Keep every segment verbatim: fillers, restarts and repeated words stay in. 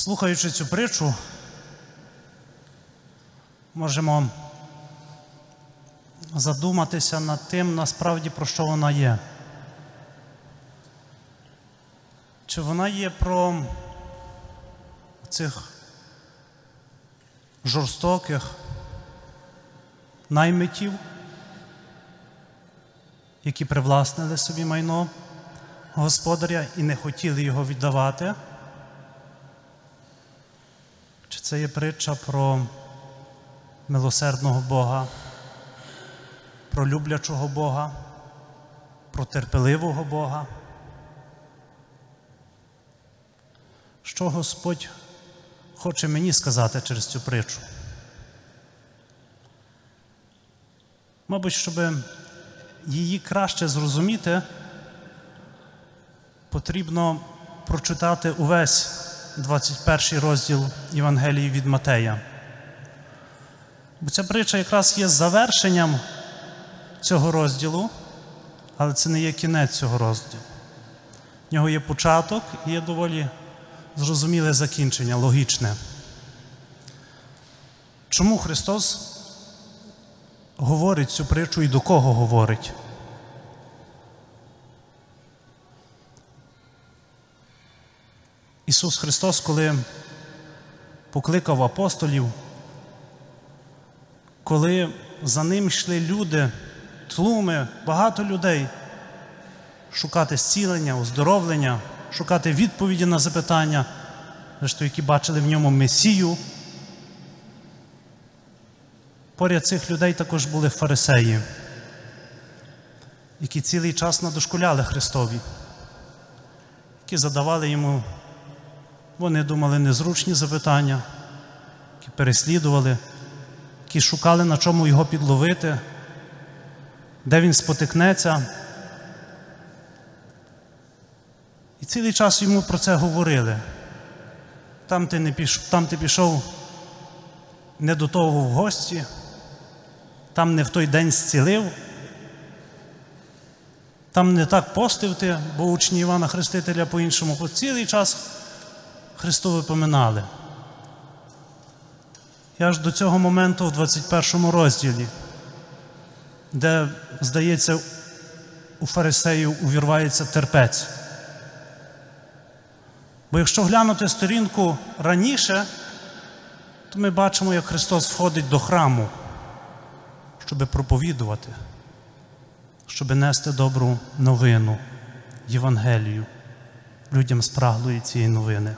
Слухаючи цю притчу, можемо задуматися над тим, насправді, про що вона є. Чи вона є про цих жорстоких наймитів, які привласнили собі майно господаря і не хотіли його віддавати? Чи це є притча про милосердного Бога, про люблячого Бога, про терпеливого Бога? Що Господь хоче мені сказати через цю притчу? Мабуть, щоб її краще зрозуміти, потрібно прочитати увесь двадцять перший розділ Євангелії від Матея. Бо ця притча якраз є завершенням цього розділу, але це не є кінець цього розділу. В нього є початок і є доволі зрозуміле закінчення, логічне. Чому Христос говорить цю притчу і до кого говорить? Ісус Христос, коли покликав апостолів, коли за ним йшли люди, тлуми, багато людей, шукати зцілення, оздоровлення, шукати відповіді на запитання, які бачили в ньому Месію. Поряд цих людей також були фарисеї, які цілий час надошкуляли Христові, які задавали йому, вони думали, незручні запитання, які переслідували, які шукали, на чому його підловити, де він спотикнеться. І цілий час йому про це говорили. Там ти, не пішов, там ти пішов не до того в гості, там не в той день зцілив, там не так постив ти, бо учні Івана Хрестителя по-іншому. По цілий час Христові поминали. І аж до цього моменту в двадцять першому розділі, де, здається, у фарисеїв увірвається терпець. Бо якщо глянути сторінку раніше, то ми бачимо, як Христос входить до храму, щоб проповідувати, щоб нести добру новину, Євангелію людям спраглої цієї новини.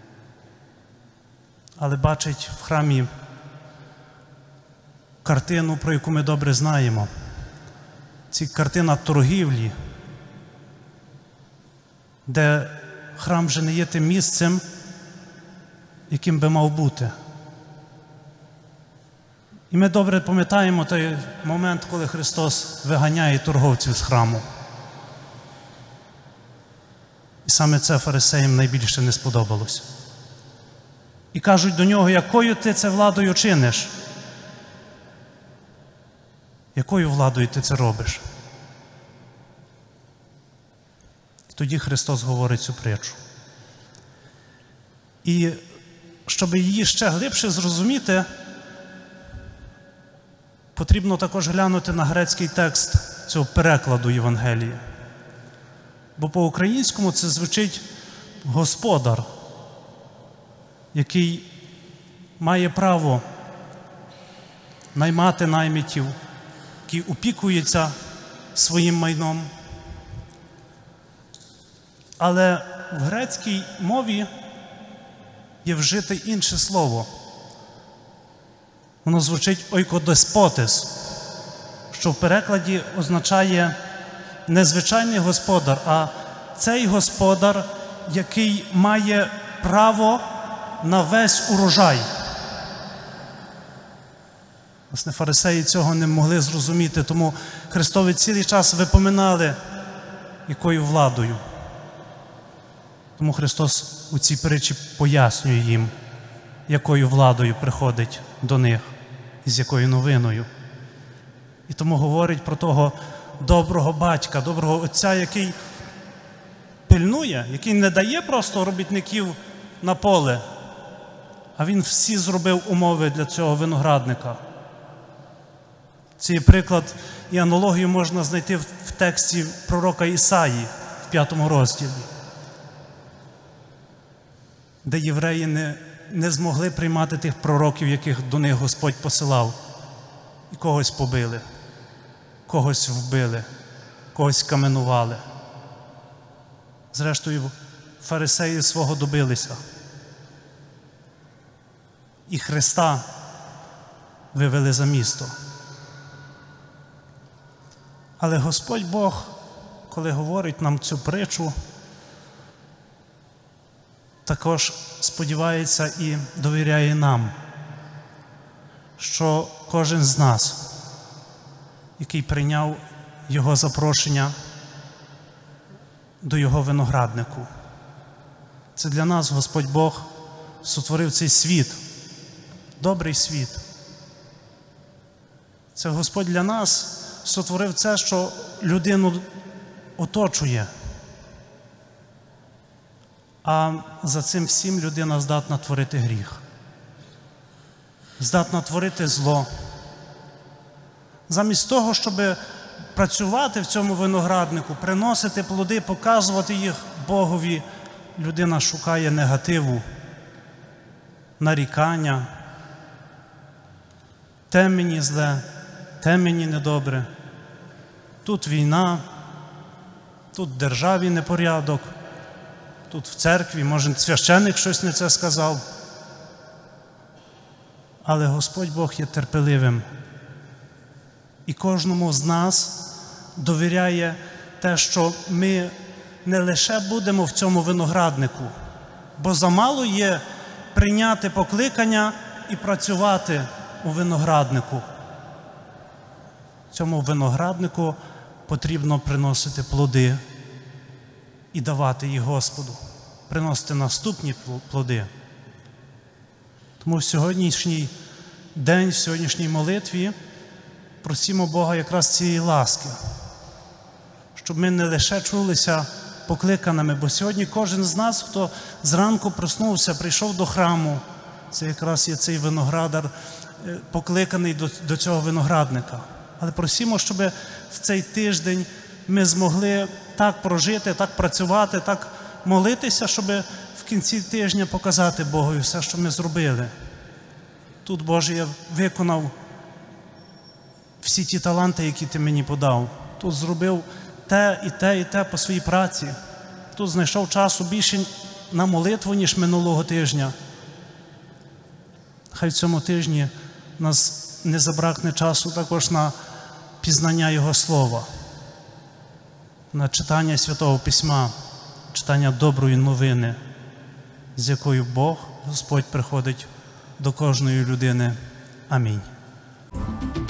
Але бачить в храмі картину, про яку ми добре знаємо. Це картина торгівлі, де храм вже не є тим місцем, яким би мав бути. І ми добре пам'ятаємо той момент, коли Христос виганяє торговців з храму. І саме це фарисеям найбільше не сподобалося. І кажуть до нього, якою ти це владою чиниш? Якою владою ти це робиш? І тоді Христос говорить цю притчу. І щоб її ще глибше зрозуміти, потрібно також глянути на грецький текст цього перекладу Євангелії. Бо по-українському це звучить «господар», який має право наймати наймитів, який опікується своїм майном. Але в грецькій мові є вжите інше слово. Воно звучить «ойкодеспотис», що в перекладі означає не звичайний господар, а цей господар, який має право на весь урожай. Власне, фарисеї цього не могли зрозуміти, тому Христові цілий час випоминали, якою владою. Тому Христос у цій притчі пояснює їм, якою владою приходить до них і з якою новиною. І тому говорить про того доброго батька, доброго отця, який пильнує, який не дає просто робітників на поле а Він всі зробив умови для цього виноградника. Цей приклад і аналогію можна знайти в тексті пророка Ісаї в п'ятому розділі, де євреї не, не змогли приймати тих пророків, яких до них Господь посилав. І когось побили, когось вбили, когось каменували. Зрештою, фарисеї свого добилися. І Христа вивели за місто. Але Господь Бог, коли говорить нам цю притчу, також сподівається і довіряє нам, що кожен з нас, який прийняв Його запрошення до Його винограднику, це для нас Господь Бог сотворив цей світ, добрий світ. Це Господь для нас сотворив це, що людину оточує. А за цим всім людина здатна творити гріх. Здатна творити зло. Замість того, щоб працювати в цьому винограднику, приносити плоди, показувати їх Богові, людина шукає негативу, нарікання. Те мені зле, те мені недобре. Тут війна, тут в державі непорядок, тут в церкві, може, священник щось не це сказав. Але Господь Бог є терпеливим. І кожному з нас довіряє те, що ми не лише будемо в цьому винограднику, бо замало є прийняти покликання і працювати у винограднику. Цьому винограднику потрібно приносити плоди і давати їх Господу, приносити наступні плоди. Тому в сьогоднішній день, в сьогоднішній молитві просимо Бога якраз цієї ласки, щоб ми не лише чулися покликаними, бо сьогодні кожен з нас, хто зранку проснувся, прийшов до храму, це якраз є цей виноградар, покликаний до, до цього виноградника. Але просимо, щоб в цей тиждень ми змогли так прожити, так працювати, так молитися, щоб в кінці тижня показати Богові все, що ми зробили. Тут, Боже, я виконав всі ті таланти, які Ти мені подав. Тут зробив те і те, і те по своїй праці. Тут знайшов часу більше на молитву, ніж минулого тижня. Хай в цьому тижні нас не забракне часу також на пізнання Його Слова, на читання Святого Письма, читання доброї новини, з якою Бог, Господь, приходить до кожної людини. Амінь.